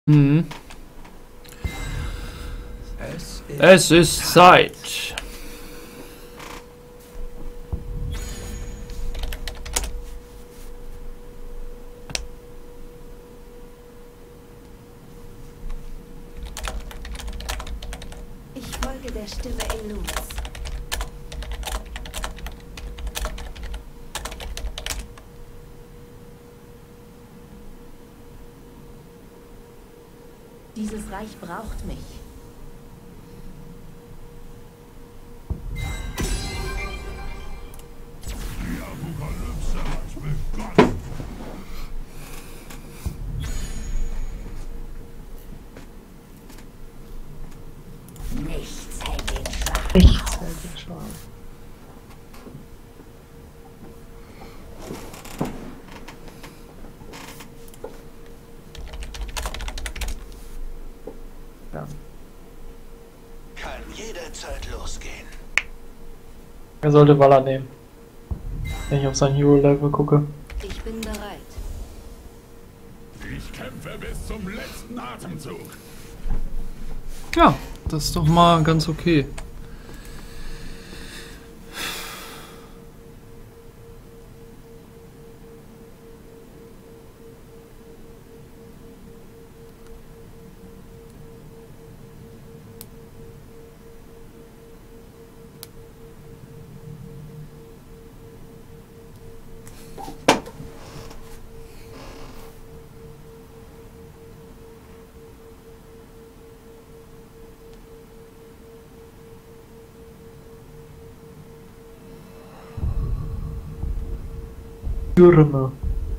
Mhm. Es ist Zeit. Ich folge der Stimme Elus. Dieses Reich braucht mich. Die Apokalypse hat begonnen. Nichts hält den Schwach. Nichts hält den Schwarm. Ja. Kann jederzeit losgehen. Er sollte Waller nehmen. Wenn ich auf sein Hero-Level gucke. Ich bin bereit. Ich kämpfe bis zum letzten Atemzug. Ja, das ist doch mal ganz okay. Stürme.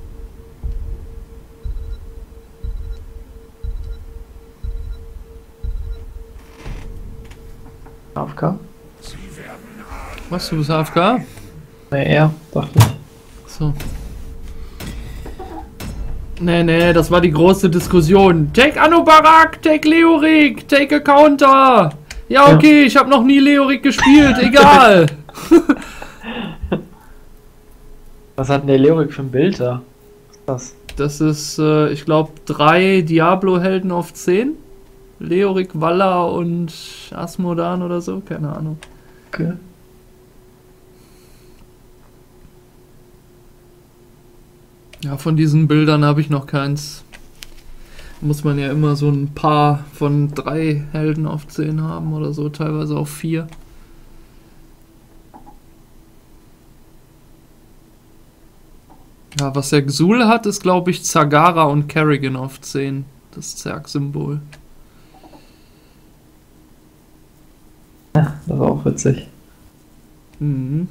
AFK? Was, du bist AFK? Ne, er, dachte ich. So. Nee, das war die große Diskussion. Take Anubarak, take Leorik, take a Counter. Ja, okay, ich habe noch nie Leorik gespielt, egal. Was hat denn der Leorik für ein Bild da? Was ist Das ist, ich glaube, 3 Diablo-Helden auf 10. Leorik, Valla und Asmodan oder so, keine Ahnung. das? Okay. Ja, von diesen Bildern habe ich noch keins. Muss man ja immer so ein paar von 3 Helden auf 10 haben oder so, teilweise auch 4. Ja, was der Xul hat, ist glaube ich Zagara und Kerrigan auf 10. Das Zerg-Symbol. Ja, das war auch witzig. Mhm.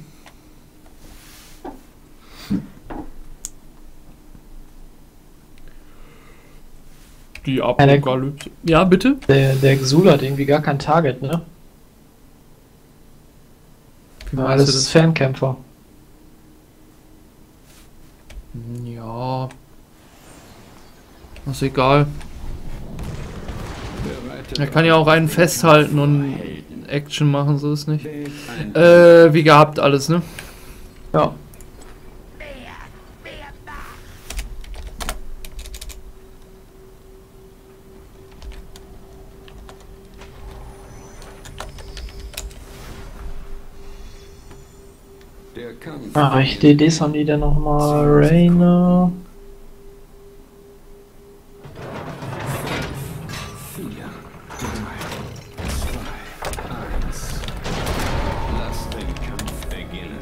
Die Apokalypse. Ja, bitte? Der Xul hat irgendwie gar kein Target, ne? Wie Ja, meinst alles du ist Fernkämpfer. Ja. Ist egal. Er kann ja auch einen festhalten und Action machen, so ist nicht. Wie gehabt alles, ne? Ja. Der Kampf. Ah, ich DDs haben die denn nochmal? Rainer. 4, 3, 2, 1. Lass den Kampf beginnen.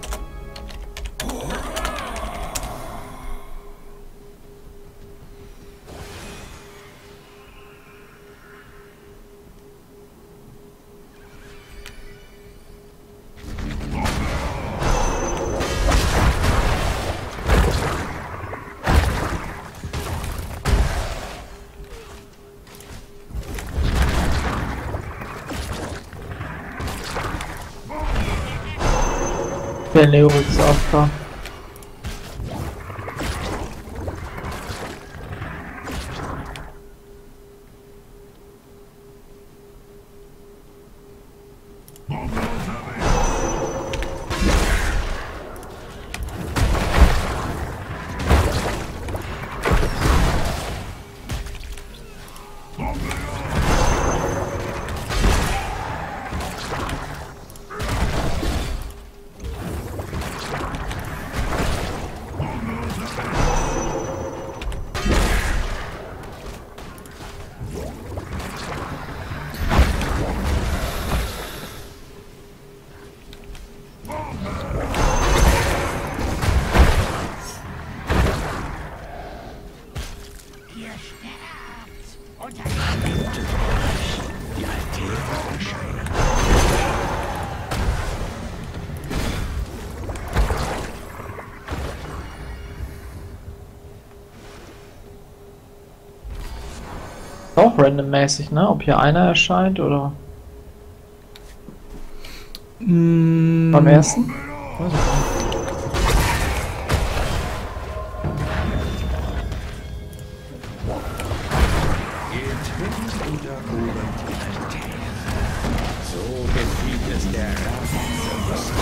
Der Leorik ist AFK. Auch randommäßig, ne? Ob hier einer erscheint oder beim ersten? Weiß ich nicht. Getrennt und erobert die Altäre. So gefiel es der Rabenfürst.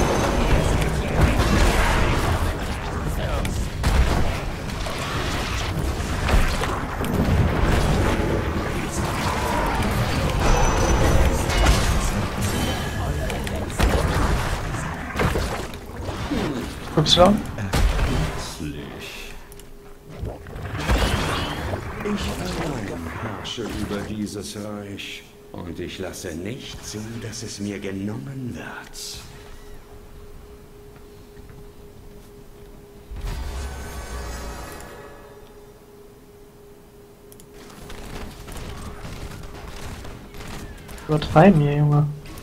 Y? Plötzlich. Ich allein herrsche über dieses Reich. Und ich lasse nicht zu, dass es mir genommen wird. Übertreiben hier, Junge.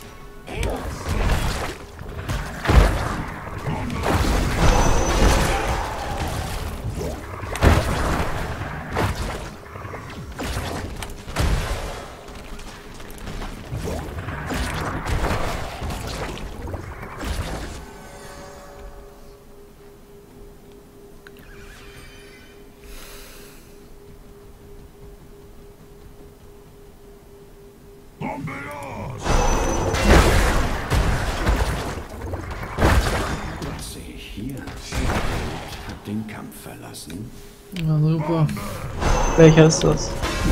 Was sehe ich hier? Hat den Kampf verlassen. Ja, super. Welcher ist das?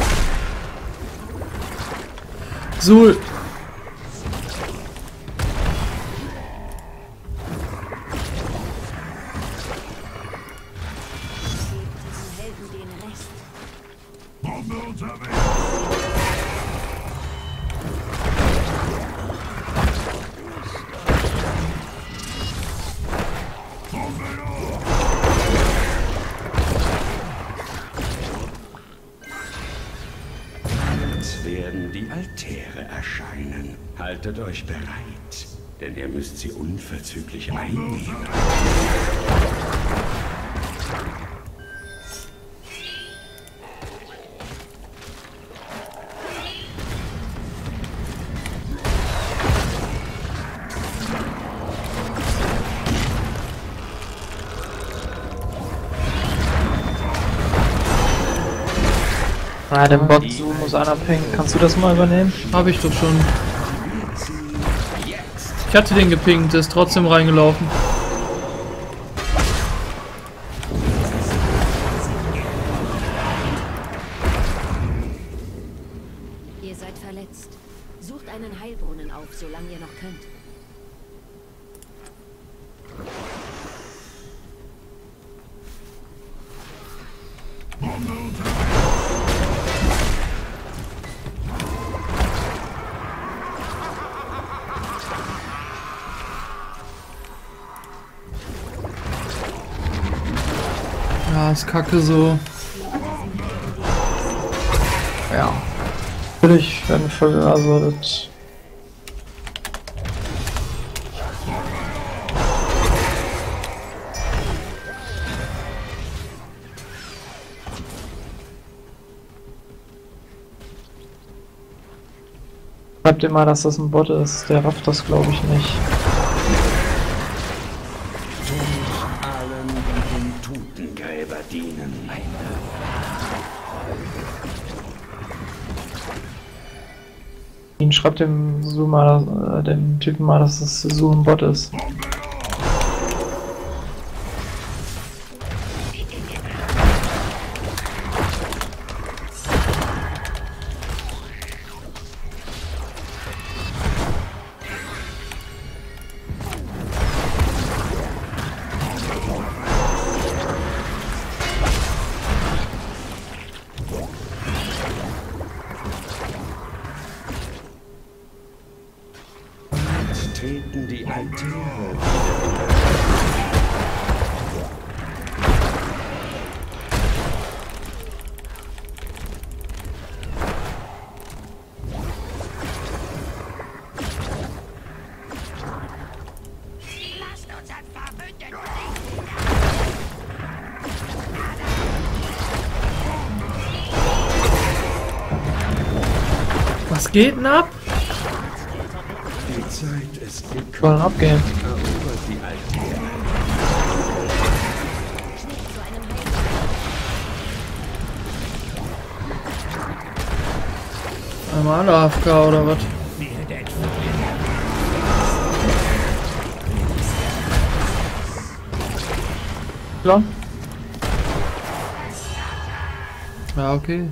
Sul! Diesen Helden den Rest. Bombe unterwegs! Jetzt werden die Altäre erscheinen. Haltet euch bereit, denn ihr müsst sie unverzüglich einnehmen. Ah, den Bot Zoom muss einer pingen. Kannst du das mal übernehmen? Hab ich doch schon. Ich hatte den gepinkt, ist trotzdem reingelaufen. Ihr seid verletzt. Sucht einen Heilbrunnen auf, solange ihr noch könnt. Ja, ist kacke so. Ja. Natürlich, wenn voll, also das. Schreibt immer, dass das ein Bot ist, der rafft das glaube ich nicht. Allen, die dem Totengräber dienen. Ihn schreibt dem Zoomer, dem Typen mal, dass das so ein Bot ist. finden die Altäre. Was geht denn ab? Die Zeit ist Sollen gekommen. abgehen. Erobert die Altäre. Schnitt zu einem Heilbrunnen. Einmal alle AFK oder was? Klar. Ja, okay.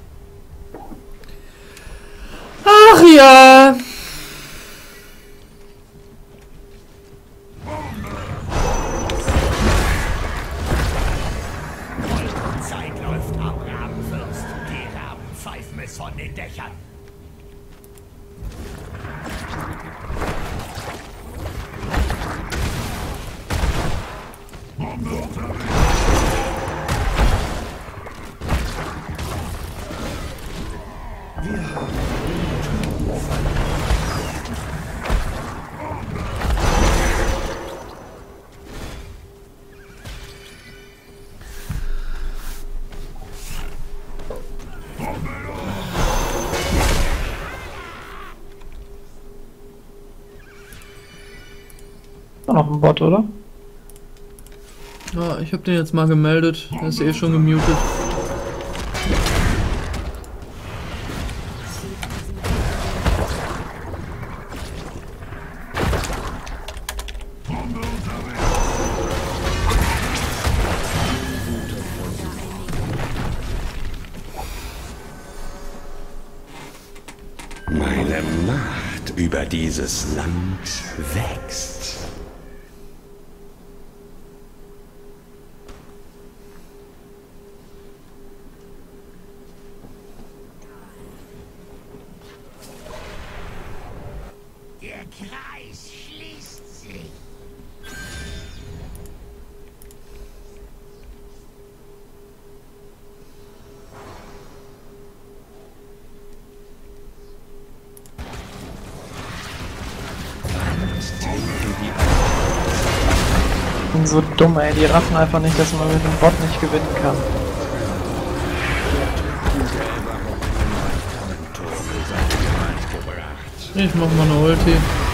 Ach ja! Zeit läuft am Rabenfürst. Die Raben pfeifen es von den Dächern. War noch ein Bot, oder? Ja, ich hab den jetzt mal gemeldet. Er ist eh schon gemutet. Meine Macht über dieses Land wächst. Der Kreis schließt sich. Ich bin so dumm, ey. Die raffen einfach nicht, dass man mit dem Bot nicht gewinnen kann. Ich mach mal eine Ulti.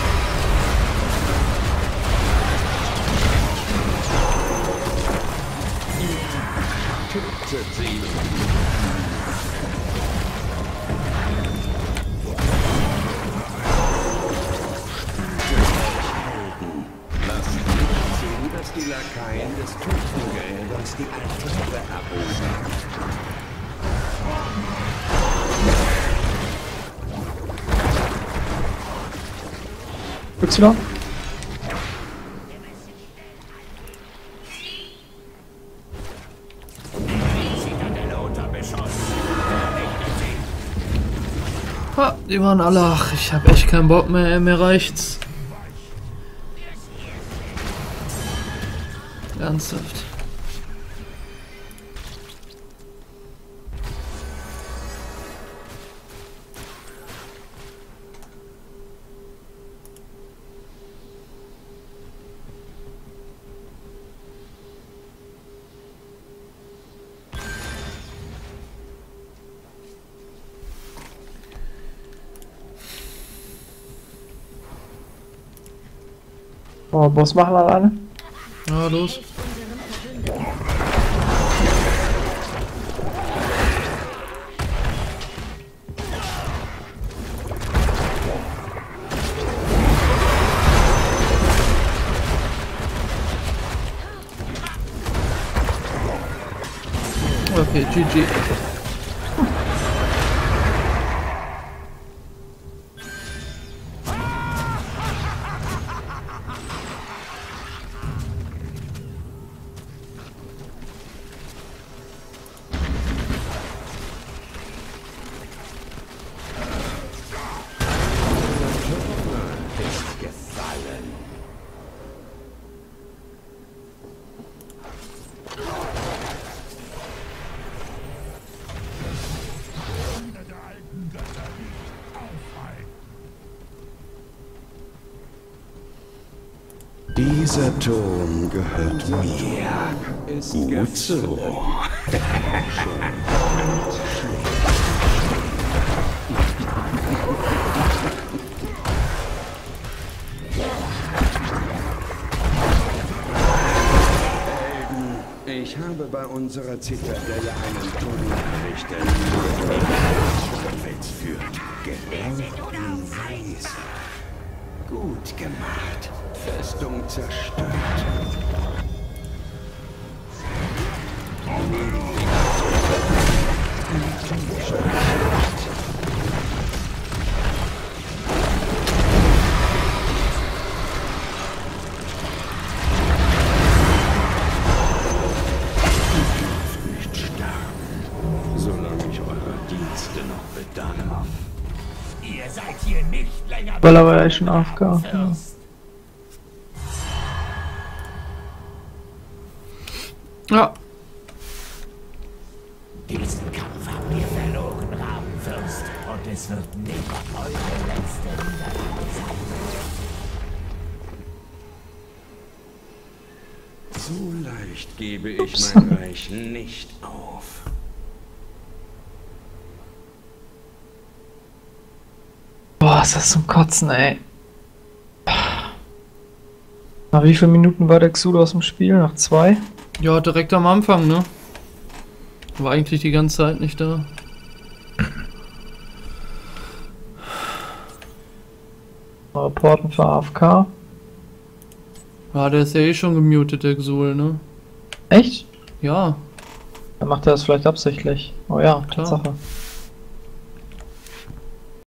Lasst nicht sehen, dass die Lakaien des Totengräbers die Altäre erobern. Y? Zitadelle unter Beschuss. Ha, die waren alle. Ach, ich hab echt keinen Bock mehr. Ey, mir reicht's. Ernsthaft. Oh, Boss machen alleine? Ja, los. Helft unserem Verbündeten. Okay, GG. Ist gefallen. Dieser Turm gehört mir. Ist gut so. Ich habe bei unserer Zitadelle einen Tunnel errichtet, der vorwärts führt. Gehört in Weise. Gut gemacht. Festung zerstört. Ihr seid hier nicht länger Weil er war ja schon AFK. Ja. Fürst. Ja. Diesen Kampf habt ihr verloren, Rabenfürst. Und es wird nicht eure letzte Niederlage sein. So leicht gebe ich mein Reich nicht auf. Boah, ist das zum Kotzen, ey. Nach wie vielen Minuten war der Xudo aus dem Spiel? Nach 2? Ja, direkt am Anfang, ne? War eigentlich die ganze Zeit nicht da. Reporten für AFK. Ja, der ist ja eh schon gemutet, der Xul, ne? Echt? Ja. Dann macht er das vielleicht absichtlich. Oh ja, Klar. Tatsache.